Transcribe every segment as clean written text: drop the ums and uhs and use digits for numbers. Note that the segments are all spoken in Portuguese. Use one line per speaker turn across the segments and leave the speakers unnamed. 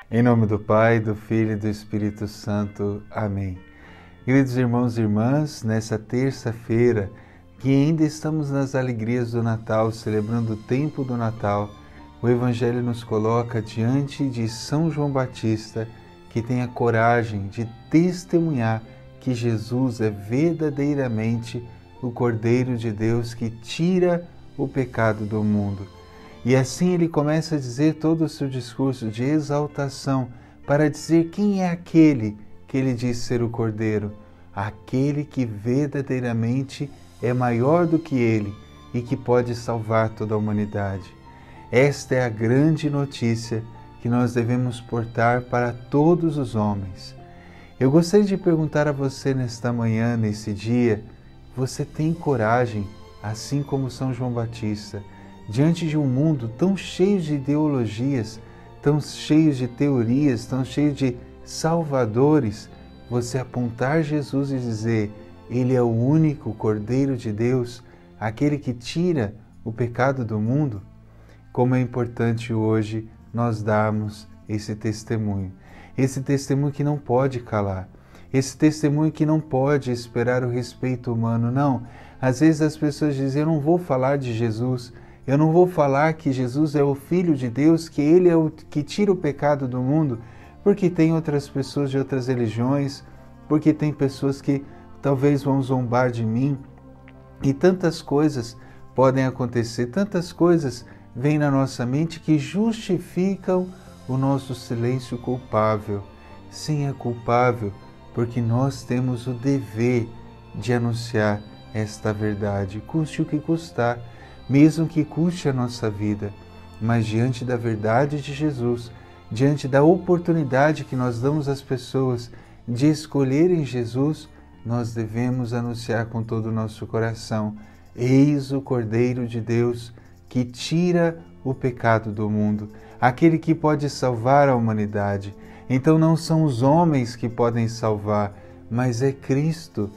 Em nome do Pai, do Filho e do Espírito Santo. Amém. Queridos irmãos e irmãs, nessa terça-feira, que ainda estamos nas alegrias do Natal, celebrando o tempo do Natal, o Evangelho nos coloca diante de São João Batista, que tem a coragem de testemunhar que Jesus é verdadeiramente o Cordeiro de Deus que tira o pecado do mundo. E assim ele começa a dizer todo o seu discurso de exaltação para dizer quem é aquele que ele diz ser o Cordeiro, aquele que verdadeiramente é maior do que ele e que pode salvar toda a humanidade. Esta é a grande notícia que nós devemos portar para todos os homens. Eu gostaria de perguntar a você nesta manhã, nesse dia, você tem coragem, assim como São João Batista, diante de um mundo tão cheio de ideologias, tão cheio de teorias, tão cheio de salvadores, você apontar Jesus e dizer, Ele é o único Cordeiro de Deus, aquele que tira o pecado do mundo? Como é importante hoje nós darmos esse testemunho que não pode calar, esse testemunho que não pode esperar o respeito humano, não. Às vezes as pessoas dizem, eu não vou falar de Jesus, eu não vou falar que Jesus é o Filho de Deus, que Ele é o que tira o pecado do mundo, porque tem outras pessoas de outras religiões, porque tem pessoas que talvez vão zombar de mim, e tantas coisas podem acontecer, tantas coisas vêm na nossa mente que justificam o nosso silêncio culpável. Sim, é culpável, porque nós temos o dever de anunciar esta verdade, custe o que custar, mesmo que custe a nossa vida, mas diante da verdade de Jesus, diante da oportunidade que nós damos às pessoas de escolherem Jesus, nós devemos anunciar com todo o nosso coração, eis o Cordeiro de Deus que tira o pecado do mundo, aquele que pode salvar a humanidade. Então não são os homens que podem salvar, mas é Cristo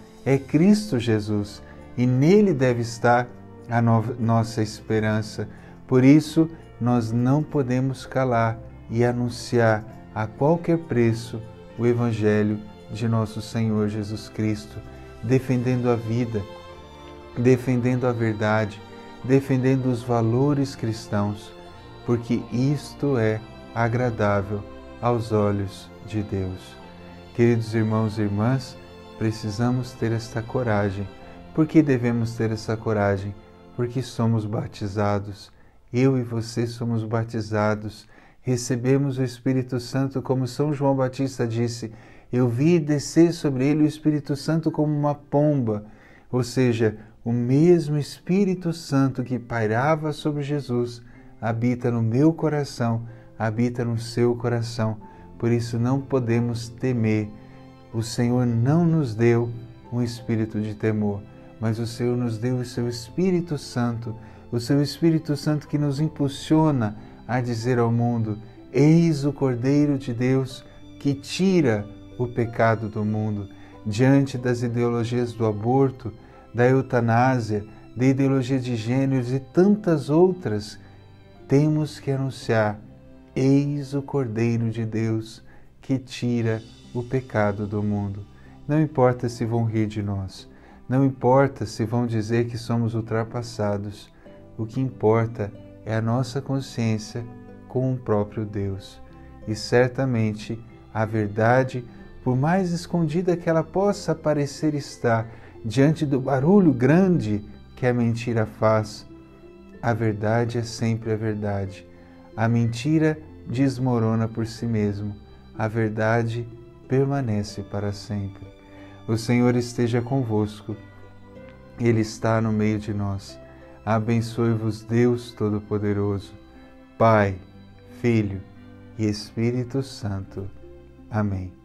Jesus, e nele deve estar a nossa esperança. Por isso, nós não podemos calar e anunciar a qualquer preço o Evangelho de nosso Senhor Jesus Cristo, defendendo a vida, defendendo a verdade, defendendo os valores cristãos, porque isto é agradável aos olhos de Deus. Queridos irmãos e irmãs, precisamos ter esta coragem. Por que devemos ter essa coragem? Porque somos batizados, eu e você somos batizados, recebemos o Espírito Santo, como São João Batista disse, eu vi descer sobre ele o Espírito Santo como uma pomba, ou seja, o mesmo Espírito Santo que pairava sobre Jesus habita no meu coração, habita no seu coração, por isso não podemos temer. O Senhor não nos deu um espírito de temor, mas o Senhor nos deu o seu Espírito Santo, o seu Espírito Santo que nos impulsiona a dizer ao mundo, eis o Cordeiro de Deus que tira o pecado do mundo. Diante das ideologias do aborto, da eutanásia, da ideologia de gêneros e tantas outras, temos que anunciar, eis o Cordeiro de Deus que tira o pecado do mundo. Não importa se vão rir de nós, não importa se vão dizer que somos ultrapassados, o que importa é a nossa consciência com o próprio Deus. E certamente a verdade, por mais escondida que ela possa parecer estar, diante do barulho grande que a mentira faz, a verdade é sempre a verdade. A mentira desmorona por si mesmo, a verdade permanece para sempre. O Senhor esteja convosco, Ele está no meio de nós. Abençoe-vos Deus Todo-Poderoso, Pai, Filho e Espírito Santo. Amém.